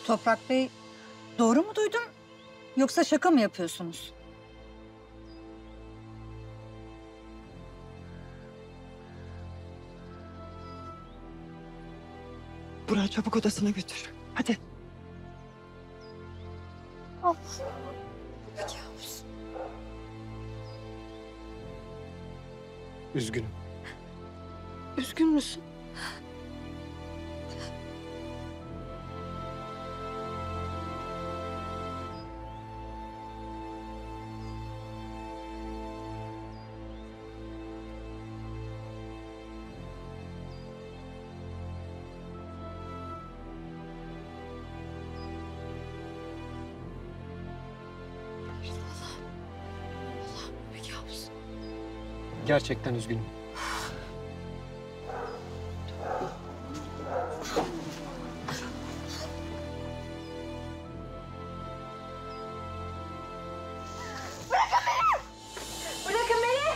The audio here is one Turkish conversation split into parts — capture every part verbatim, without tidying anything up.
Toprak Bey, doğru mu duydum? Yoksa şaka mı yapıyorsunuz? Burak'ı çabuk odasına götür. Hadi. Of. Kabus. Üzgünüm. Üzgün müsün? Gerçekten üzgünüm. Bırakın beni!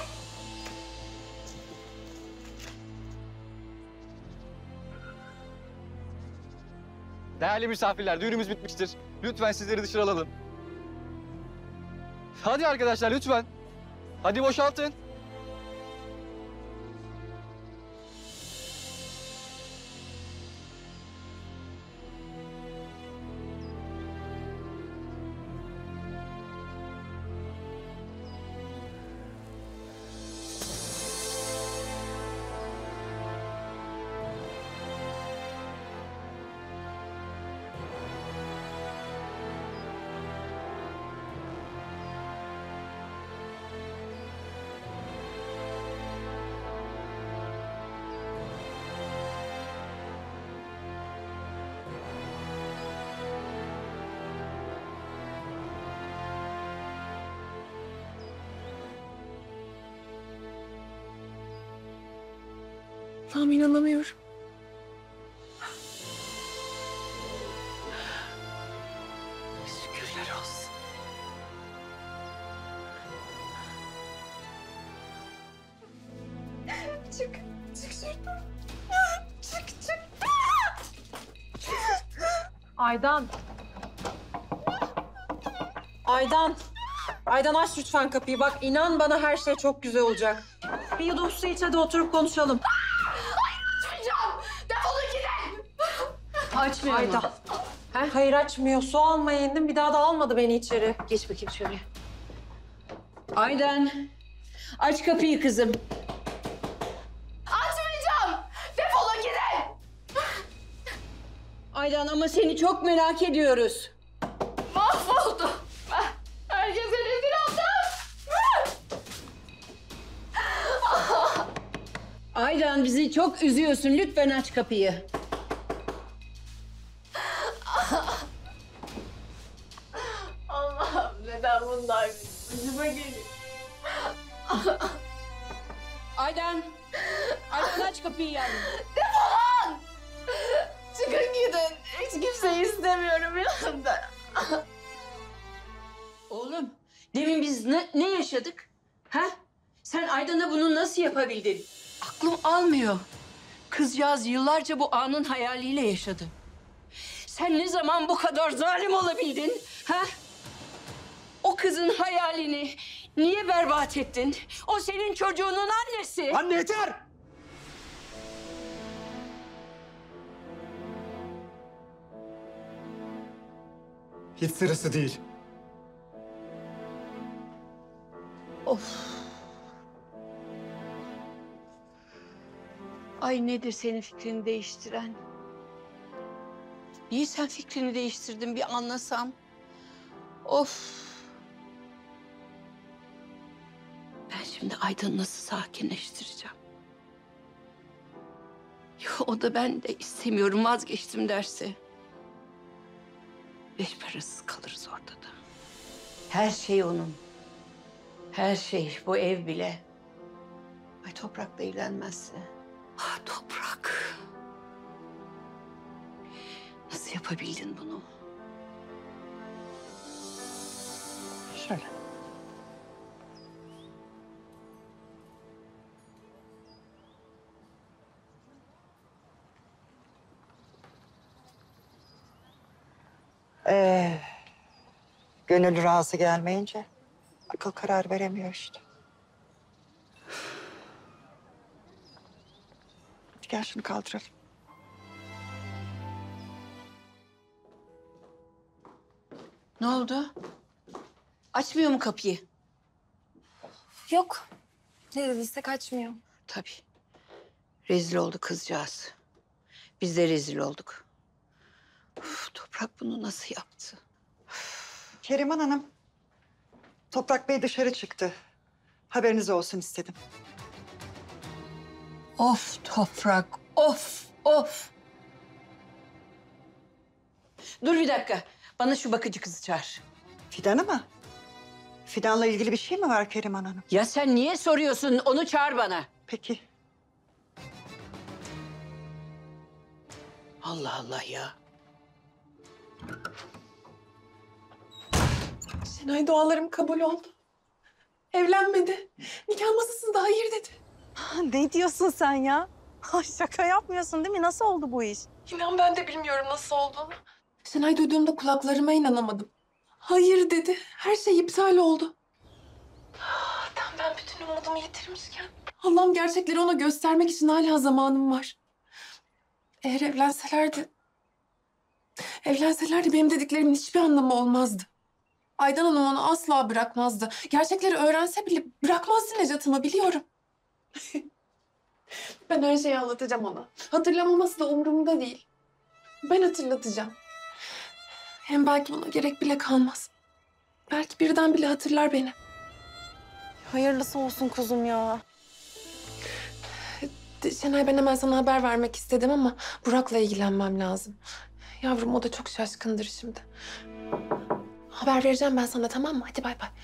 Değerli misafirler, düğünümüz bitmiştir. Lütfen sizleri dışarı alalım. Hadi arkadaşlar lütfen. Hadi boşaltın. Allah'ım inanamıyorum. Şükürler olsun. Çık, çık şuradan. Çık, çık. Aydan. Aydan. Aydan aç lütfen kapıyı. Bak inan bana her şey çok güzel olacak. Bir yudum su iç hadi oturup konuşalım. Açmayacağım. Defolun gidin. Açmıyor Aydan. He? Hayır açmıyor. Su almaya indim. Bir daha da almadı beni içeri. Geç bakayım şöyle. Aydan, aç kapıyı kızım. Açmayacağım. Defolun gidin. Aydan ama seni çok merak ediyoruz. Mahvoldum. Ben herkese rezil oldum. Aydan bizi çok üzüyorsun. Lütfen aç kapıyı. Allah'ım neden bunlar başıma geliyor? Aydan. Aydan aç kapıyı yavrum. Defolun. Çıkın gidin. Hiç kimseyi istemiyorum yanımda. Oğlum, demin biz ne, ne yaşadık? Ha? Sen Aydan'a bunu nasıl yapabildin? Aklım almıyor. Kızcağız yıllarca bu anın hayaliyle yaşadı. Sen ne zaman bu kadar zalim olabildin? Ha? O kızın hayalini niye berbat ettin? O senin çocuğunun annesi. Anne yeter! Hiç sırası değil. Of. Ay nedir senin fikrini değiştiren? Niye sen fikrini değiştirdin bir anlasam. Of. Ben şimdi Aydan'ı nasıl sakinleştireceğim? Ya o da ben de istemiyorum vazgeçtim derse. Beş parasız kalırız ortada. Her şey onun. Her şey, bu ev bile. Ay Toprak'la evlenmezse. Ah Toprak. Nasıl yapabildin bunu? Şöyle. Ee, gönül razı gelmeyince akıl karar veremiyor işte. Hadi gel şunu kaldıralım. Ne oldu? Açmıyor mu kapıyı? Yok. Ne dediyse kaçmıyor. Tabii. Rezil oldu kızcağız. Biz de rezil olduk. Uf, Toprak bunu nasıl yaptı? Keriman Hanım, Toprak Bey dışarı çıktı. Haberiniz olsun istedim. Of Toprak, of, of. Dur bir dakika. Bana şu bakıcı kızı çağır. Fidan'ı mı? Fidan'la ilgili bir şey mi var Keriman Hanım? Ya sen niye soruyorsun? Onu çağır bana. Peki. Allah Allah ya. Şenay dualarım kabul oldu. Evlenmedi. Nikah masasında hayır dedi. Ne diyorsun sen ya? Ay, şaka yapmıyorsun değil mi? Nasıl oldu bu iş? İnan ben de bilmiyorum nasıl olduğunu. Şenay duyduğumda kulaklarıma inanamadım. Hayır dedi. Her şey iptal oldu. Tam ben bütün umudumu yitirmişken. Allah'ım gerçekleri ona göstermek için hala zamanım var. Eğer evlenselerdi... Evlenselerdi benim dediklerimin hiçbir anlamı olmazdı. Aydan Hanım onu asla bırakmazdı. Gerçekleri öğrense bile bırakmazdı Necat'ımı biliyorum. Ben her şeyi anlatacağım ona. Hatırlamaması da umurumda değil. Ben hatırlatacağım. Hem belki buna gerek bile kalmaz. Belki birden bile hatırlar beni. Hayırlısı olsun kuzum ya. Şenay ben hemen sana haber vermek istedim ama Burak'la ilgilenmem lazım. Yavrum o da çok şaşkındır şimdi. Haber vereceğim ben sana tamam mı? Hadi bay bay.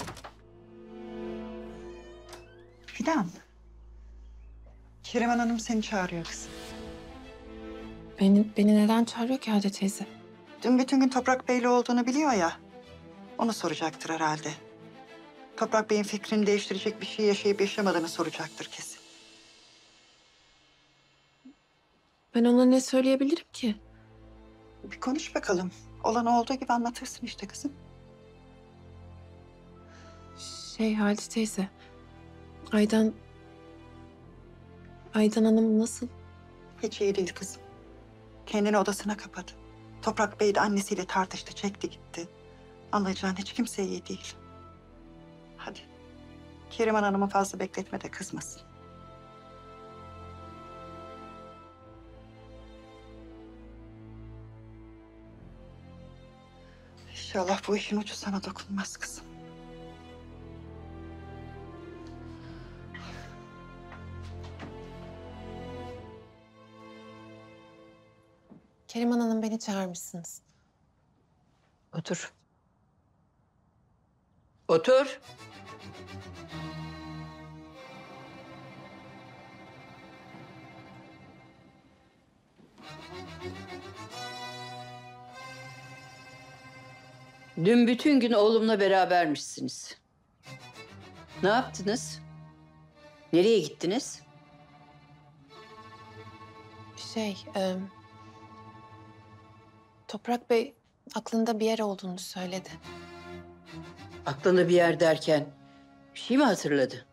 Fidan. Keriman Hanım seni çağırıyor kızım. Beni, beni neden çağırıyor ki Hade teyze? Dün bütün gün Toprak Bey'le olduğunu biliyor ya. Onu soracaktır herhalde. Toprak Bey'in fikrini değiştirecek bir şey yaşayıp yaşamadığını soracaktır kesin. Ben ona ne söyleyebilirim ki? Bir konuş bakalım. Olan olduğu gibi anlatırsın işte kızım. Şey Halide teyze. Aydan... Aydan Hanım nasıl? Hiç iyi değil kızım. Kendini odasına kapadı. Toprak Bey de annesiyle tartıştı, çekti gitti. Anlayacağın hiç kimse iyi değil. Hadi. Keriman Hanım'ı fazla bekletme de kızmasın. İnşallah bu işin ucu sana dokunmaz kızım. Keriman Hanım beni çağırmışsınız. Otur. Otur. Dün bütün gün oğlumla berabermişsiniz. Ne yaptınız? Nereye gittiniz? Şey... E, Toprak Bey aklında bir yer olduğunu söyledi. Aklında bir yer derken bir şey mi hatırladı?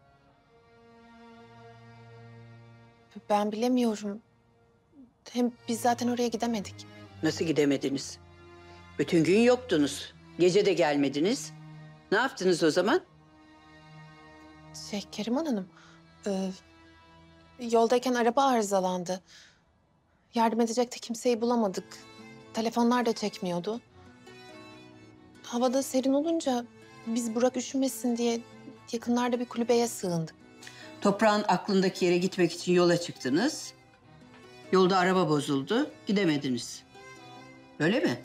Ben bilemiyorum. Hem biz zaten oraya gidemedik. Nasıl gidemediniz? Bütün gün yoktunuz. Gece de gelmediniz. Ne yaptınız o zaman? Şey Keriman Hanım, e, yoldayken araba arızalandı. Yardım edecek de kimseyi bulamadık. Telefonlar da çekmiyordu. Havada serin olunca biz Burak üşümesin diye yakınlarda bir kulübeye sığındık. Toprağın aklındaki yere gitmek için yola çıktınız. Yolda araba bozuldu, gidemediniz. Öyle mi?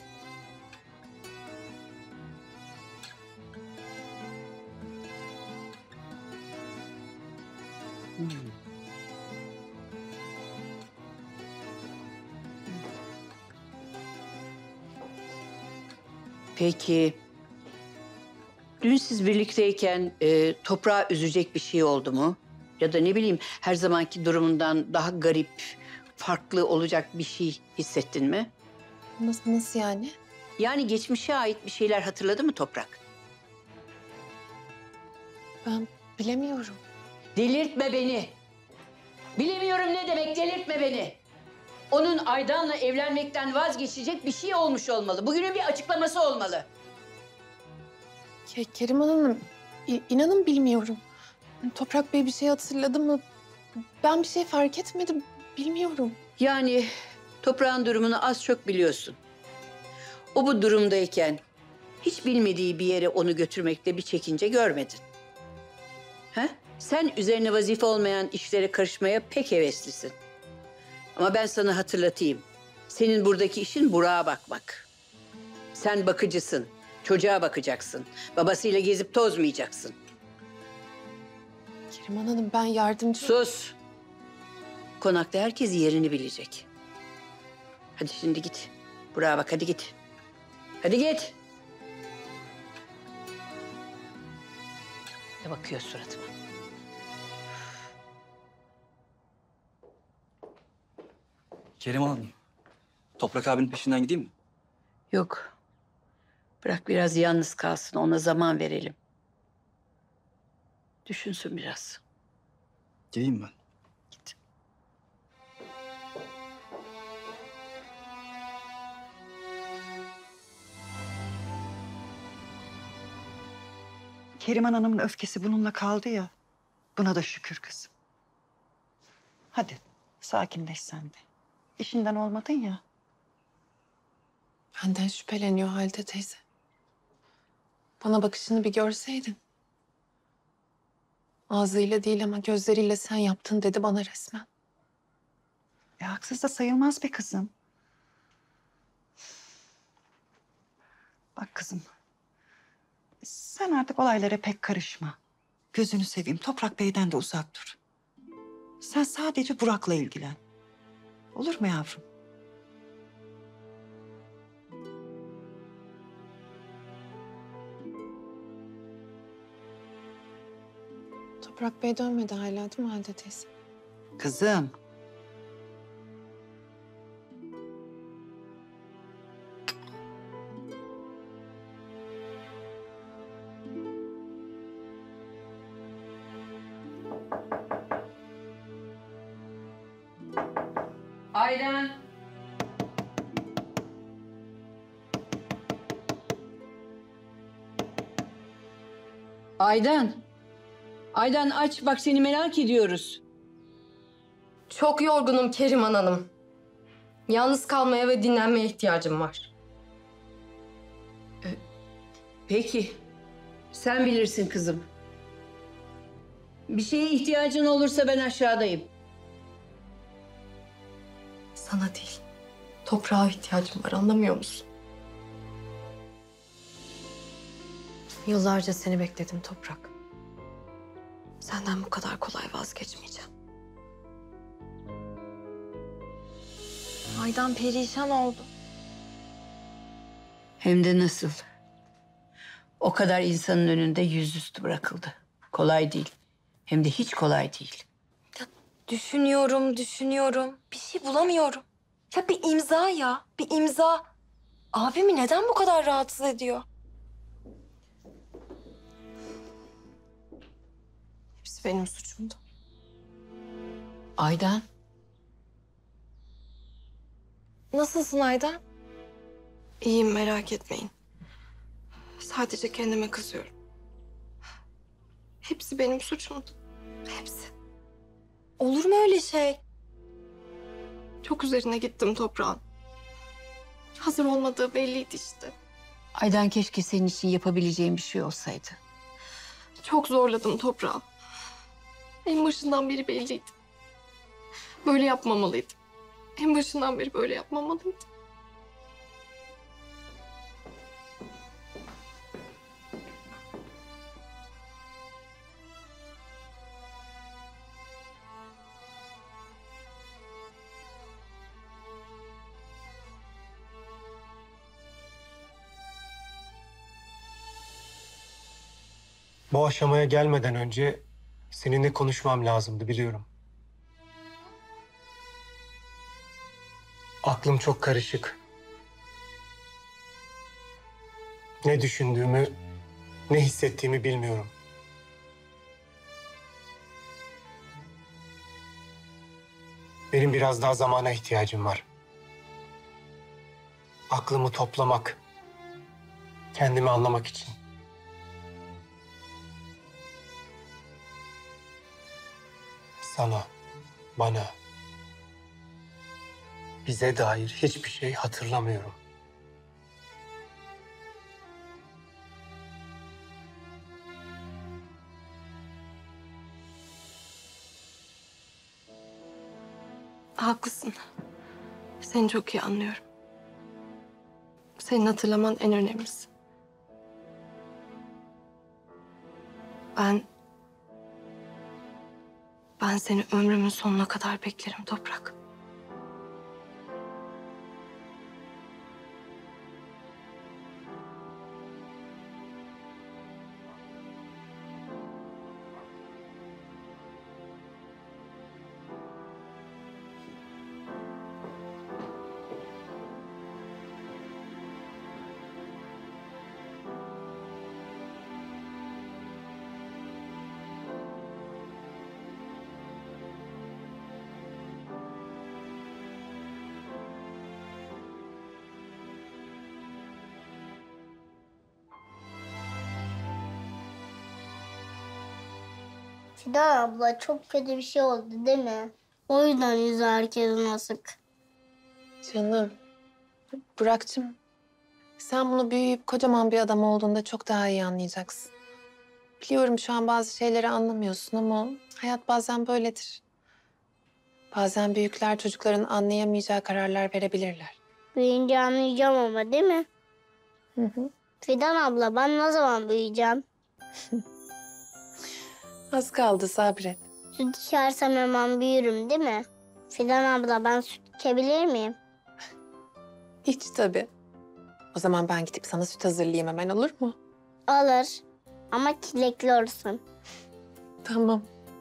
Hmm. Peki, dün siz birlikteyken e, toprağı üzecek bir şey oldu mu? Ya da ne bileyim her zamanki durumundan daha garip, farklı olacak bir şey hissettin mi? Nasıl, nasıl yani? Yani geçmişe ait bir şeyler hatırladı mı Toprak? Ben bilemiyorum. Delirtme beni. Bilemiyorum ne demek, delirtme beni. Onun Aydan'la evlenmekten vazgeçecek bir şey olmuş olmalı. Bugünün bir açıklaması olmalı. Ke Keriman Hanım, i- inanın bilmiyorum. Toprak Bey bir şey hatırladı mı? Ben bir şey fark etmedim, bilmiyorum. Yani Toprağın durumunu az çok biliyorsun. O bu durumdayken hiç bilmediği bir yere onu götürmekte bir çekince görmedin. He? Sen üzerine vazife olmayan işlere karışmaya pek heveslisin. Ama ben sana hatırlatayım. Senin buradaki işin Burak'a bakmak. Sen bakıcısın, çocuğa bakacaksın. Babasıyla gezip tozmayacaksın. Keriman Hanım, ben yardımcı... Sus! Konakta herkes yerini bilecek. Hadi şimdi git. Burak'a bak, hadi git. Hadi git. Ne bakıyor suratıma? Keriman Hanım, Toprak abinin peşinden gideyim mi? Yok. Bırak biraz yalnız kalsın, ona zaman verelim. Düşünsün biraz. Gideyim ben. Git. Keriman Hanım'ın öfkesi bununla kaldı ya. Buna da şükür kızım. Hadi sakinleş sen de. İşinden olmadın ya. Benden şüpheleniyor Halide teyze. Bana bakışını bir görseydin. Ağzıyla değil ama gözleriyle sen yaptın dedi bana resmen. E, haksız da sayılmaz be kızım. Bak kızım. Sen artık olaylara pek karışma. Gözünü seveyim. Toprak Bey'den de uzak dur. Sen sadece Burak'la ilgilen. Olur mu yavrum? Toprak Bey dönmedi hala değil mi Halide teyze? Kızım. Aydan. Aydan. Aydan aç, bak seni merak ediyoruz. Çok yorgunum Keriman Hanım. Yalnız kalmaya ve dinlenmeye ihtiyacım var. Peki. Sen bilirsin kızım. Bir şeye ihtiyacın olursa ben aşağıdayım. Sana değil, toprağa ihtiyacım var, anlamıyor musun? Yıllarca seni bekledim Toprak. Senden bu kadar kolay vazgeçmeyeceğim. Aydan perişan oldu. Hem de nasıl? O kadar insanın önünde yüzüstü bırakıldı. Kolay değil. Hem de hiç kolay değil. Düşünüyorum, düşünüyorum. Bir şey bulamıyorum. Ya bir imza ya, bir imza. Abimi neden bu kadar rahatsız ediyor? Hepsi benim suçumdu. Aydan. Nasılsın Aydan? İyiyim, merak etmeyin. Sadece kendime kızıyorum. Hepsi benim suçumdu. Hepsi. Olur mu öyle şey? Çok üzerine gittim toprağın. Hazır olmadığı belliydi işte. Aydan, keşke senin için yapabileceğim bir şey olsaydı. Çok zorladım toprağı. En başından beri belliydi. Böyle yapmamalıydım. En başından beri böyle yapmamalıydım. Bu aşamaya gelmeden önce seninle konuşmam lazımdı, biliyorum. Aklım çok karışık. Ne düşündüğümü, ne hissettiğimi bilmiyorum. Benim biraz daha zamana ihtiyacım var. Aklımı toplamak, kendimi anlamak için. Sana, bana, bize dair hiçbir şey hatırlamıyorum. Haklısın. Seni çok iyi anlıyorum. Senin hatırlaman en önemlisi. Ben... Ben seni ömrümün sonuna kadar beklerim Toprak. Fidan abla çok kötü bir şey oldu değil mi? O yüzden yüzü herkesin asık. Canım, Burak'cığım sen bunu büyüyüp kocaman bir adam olduğunda çok daha iyi anlayacaksın. Biliyorum şu an bazı şeyleri anlamıyorsun ama hayat bazen böyledir. Bazen büyükler çocukların anlayamayacağı kararlar verebilirler. Büyüyünce anlayacağım ama değil mi? Hı hı. Fidan abla ben ne zaman büyüyeceğim? Az kaldı, sabret. Süt içersem hemen büyürüm değil mi? Fidan abla ben süt içebilir miyim? Hiç tabii. O zaman ben gidip sana süt hazırlayayım hemen, olur mu? Olur. Ama çilekli olsun. Tamam.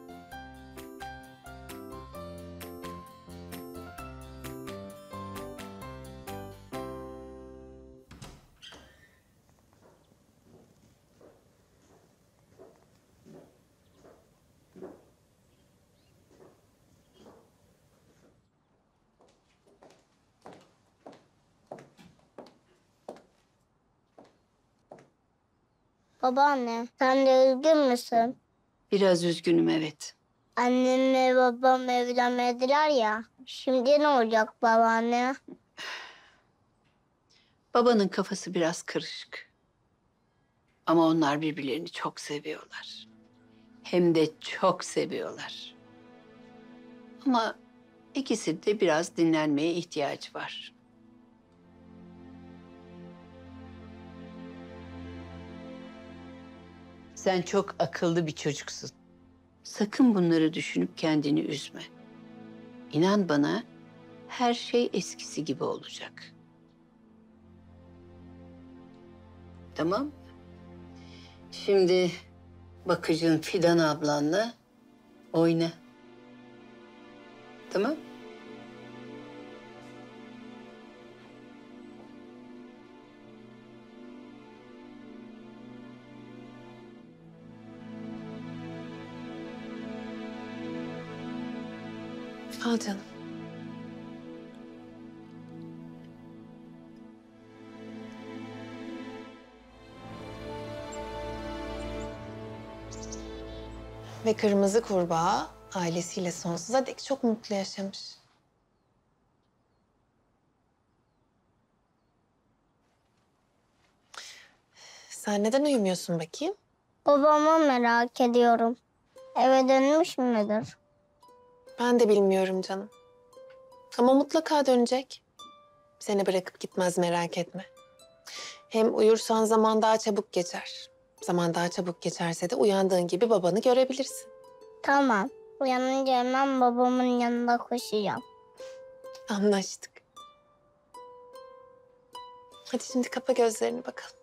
Babaanne sen de üzgün müsün? Biraz üzgünüm, evet. Annemle babam evlenmediler ya. Şimdi ne olacak babaanne? Babanın kafası biraz karışık. Ama onlar birbirlerini çok seviyorlar. Hem de çok seviyorlar. Ama ikisi de biraz dinlenmeye ihtiyacı var. Sen çok akıllı bir çocuksun. Sakın bunları düşünüp kendini üzme. İnan bana, her şey eskisi gibi olacak. Tamam. Şimdi bakıcın Fidan ablanla oyna. Tamam. Al canım. Ve kırmızı kurbağa ailesiyle sonsuza dek çok mutlu yaşamış. Sen neden uyumuyorsun bakayım? Babamı merak ediyorum. Eve dönmüş müdür? Ben de bilmiyorum canım. Ama mutlaka dönecek. Seni bırakıp gitmez, merak etme. Hem uyursan zaman daha çabuk geçer. Zaman daha çabuk geçerse de uyandığın gibi babanı görebilirsin. Tamam. Uyanınca hemen babamın yanına koşacağım. Anlaştık. Hadi şimdi kapa gözlerini bakalım.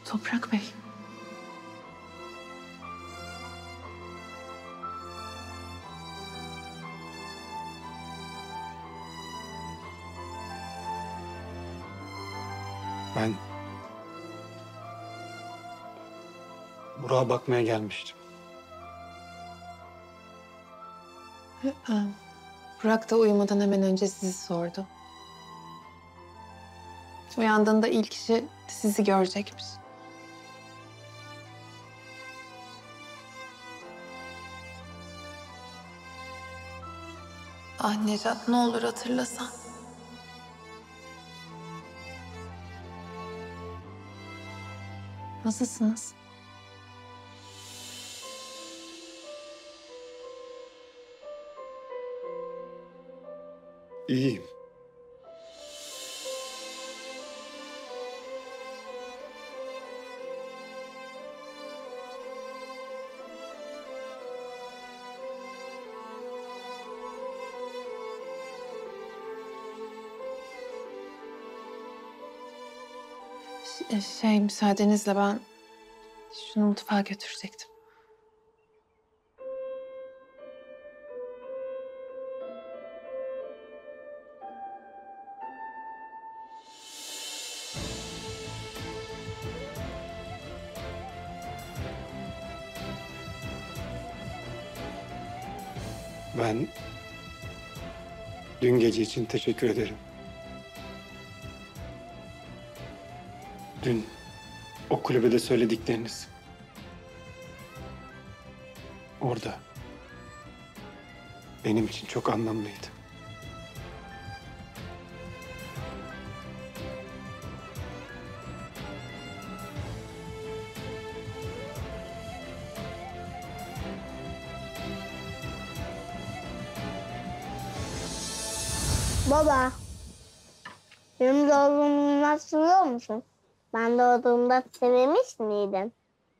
Toprak Bey. Ben Burak'a bakmaya gelmiştim. Ha, Burak da uyumadan hemen önce sizi sordu. Uyandığında ilk işi sizi görecekmiş. Ah Necat, ne olur hatırlasan. Nasılsınız? İyiyim. Ş- Şey, müsaadenizle ben şunu mutfağa götürecektim. Ben dün gece için teşekkür ederim. Dün o kulübede söyledikleriniz. Orada benim için çok anlamlıydı. Baba, benim doğduğumu hatırlıyor musun? Ben doğduğumda sevmiş miydin?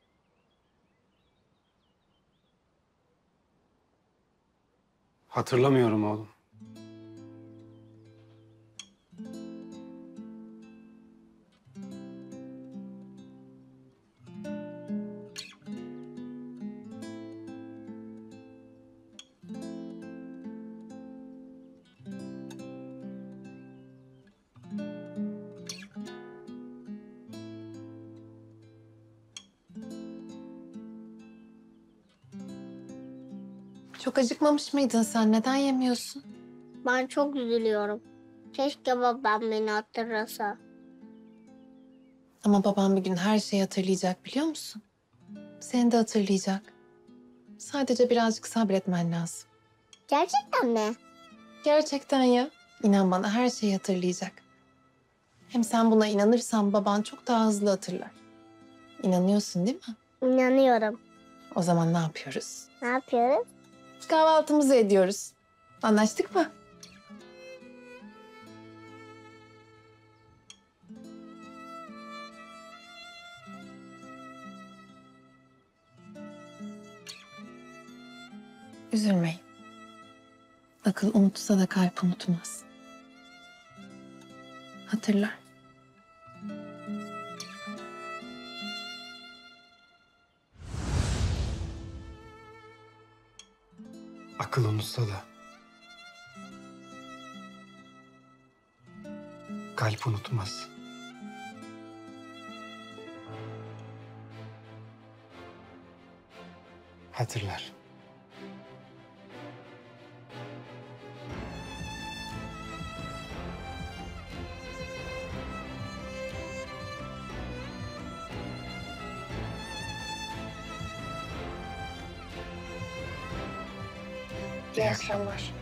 Hatırlamıyorum oğlum. Çok acıkmamış mıydın sen? Neden yemiyorsun? Ben çok üzülüyorum. Keşke babam beni hatırlasa. Ama babam bir gün her şeyi hatırlayacak, biliyor musun? Seni de hatırlayacak. Sadece birazcık sabretmen lazım. Gerçekten mi? Gerçekten ya. İnan bana, her şeyi hatırlayacak. Hem sen buna inanırsan baban çok daha hızlı hatırlar. İnanıyorsun değil mi? İnanıyorum. O zaman ne yapıyoruz? Ne yapıyoruz? Kahvaltımızı ediyoruz. Anlaştık mı? Üzülmeyin. Akıl unutsa da kalp unutmaz. Hatırlar. Akıl unutsa da kalp unutmaz. Hatırlar. İyi akşamlar.